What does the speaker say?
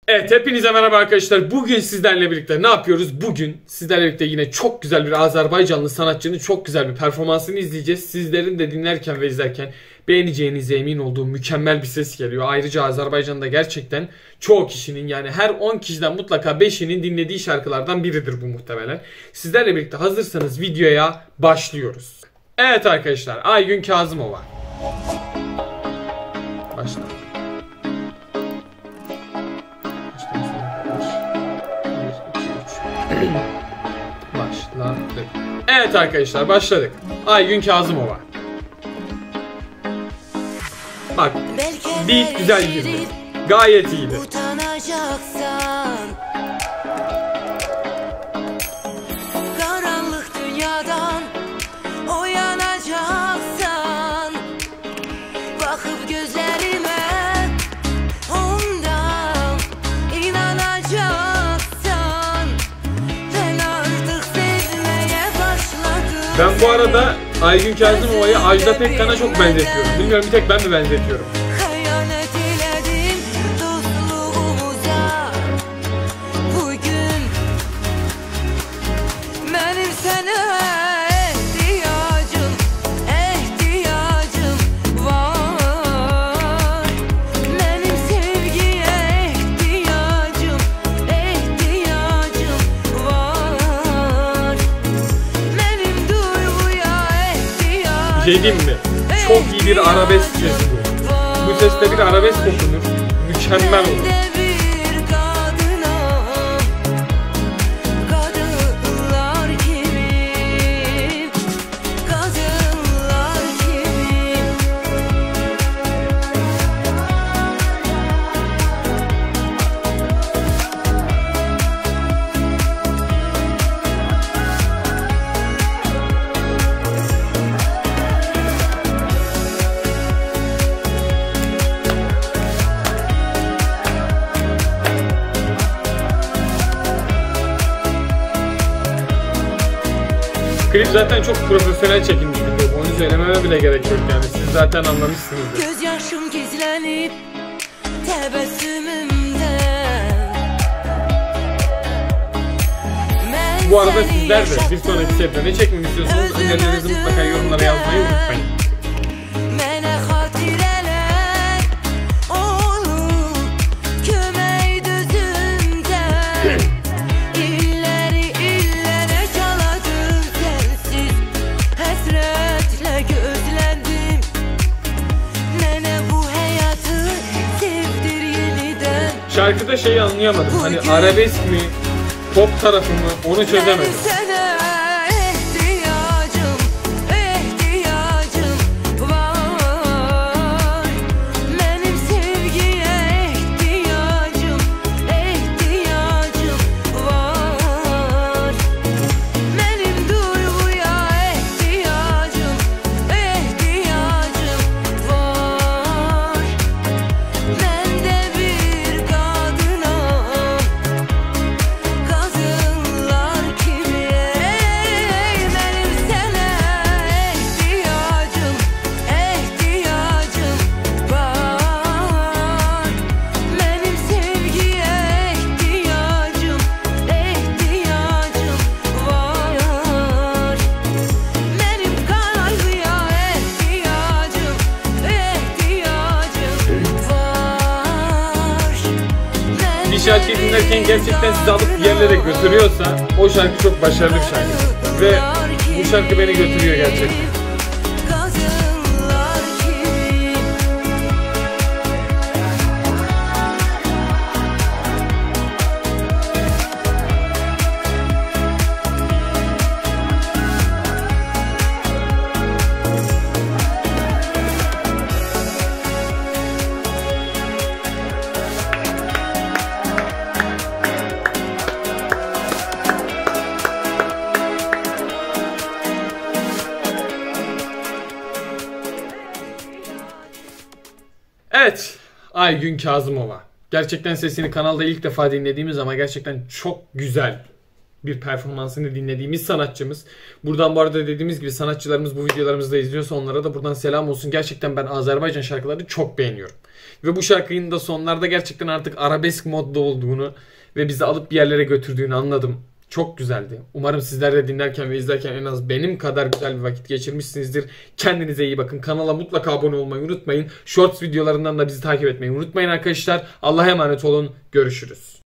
Evet, hepinize merhaba arkadaşlar. Bugün sizlerle birlikte ne yapıyoruz? Bugün sizlerle birlikte yine çok güzel bir Azerbaycanlı sanatçının çok güzel bir performansını izleyeceğiz. Sizlerin de dinlerken ve izlerken beğeneceğinize emin olduğum mükemmel bir ses geliyor. Ayrıca Azerbaycan'da gerçekten çoğu kişinin, yani her 10 kişiden mutlaka 5'inin dinlediği şarkılardan biridir bu muhtemelen. Sizlerle birlikte hazırsanız videoya başlıyoruz. Evet arkadaşlar, Aygün Kazımova. Başla. Başladık. Evet arkadaşlar, başladık. Aygün Kazımova. Bak, beat güzel girdi. Gayet iyiydi. Karanlık dünyadan uyanacaksan, bakıp gözlerime ondan inanacaksan, ben artık sevmeye başladım. Ben bu arada Aygün Kazımova'yı Ajda Pekkan'a çok benzetiyorum. Bilmiyorum, bir tek ben mi benzetiyorum? Hayalet eyledim dostluğumuza. Bugün benim sana ihtiyacım var. Benim sevgiye ihtiyacım var. Benim duyguya ihtiyacım. Bir şey diyeyim mi? Çok iyi bir arabesk sesi bu. Bu seste bir arabesk okunur. Mükemmel olur. Kadınlar kimin? Kadınlar kimin? Klip zaten çok profesyonel çekilmiş bir klip. Onu söylememe bile gerek yok yani. Siz zaten anlamışsınızdır. Gözyaşım gizlenip tebessümümden. Bu arada sizler de bir sonraki sefere ne çekmemi istiyorsanız önerilerinizi mutlaka yorumlara yazmayı unutmayın. Mənə xatirələr olur kömək düzündən. İllərə çaladım sənsiz, həsrətlə gözləndim. Mənə bu həyatı sevdir yenidən. Şarkıda şeyi anlayamadım. Hani arabesk mi, pop tarafı mı, onu çözemedim. Benim sana ihtiyacım var. Benim sevgiye ihtiyacım var. Benim duyguya ihtiyacım var. Ben de bir kadınım. Kadınlar kimi? Benim sana ihtiyacım var. Benim sevgiye ihtiyacım var. Benim kaygıya ihtiyacım var. Bir şarkıyı dinlerken gerçekten sizi alıp bir yerlere götürüyorsa o şarkı çok başarılı bir şarkı. Ve bu şarkı beni götürüyor gerçekten. Kadınlar kimi? Evet, Aygün Kazımova. Gerçekten sesini kanalda ilk defa dinlediğimiz ama gerçekten çok güzel. bir performansını dinlediğimiz sanatçımız. Buradan bu arada dediğimiz gibi sanatçılarımız bu videolarımızı da izliyorsa onlara da buradan selam olsun. Gerçekten ben Azerbaycan şarkılarını çok beğeniyorum. Ve bu şarkının da sonlarda gerçekten artık arabesk modda olduğunu ve bizi alıp bir yerlere götürdüğünü anladım. Çok güzeldi. Umarım sizler de dinlerken ve izlerken en az benim kadar güzel bir vakit geçirmişsinizdir. Kendinize iyi bakın. Kanala mutlaka abone olmayı unutmayın. Shorts videolarından da bizi takip etmeyi unutmayın arkadaşlar. Allah'a emanet olun. Görüşürüz.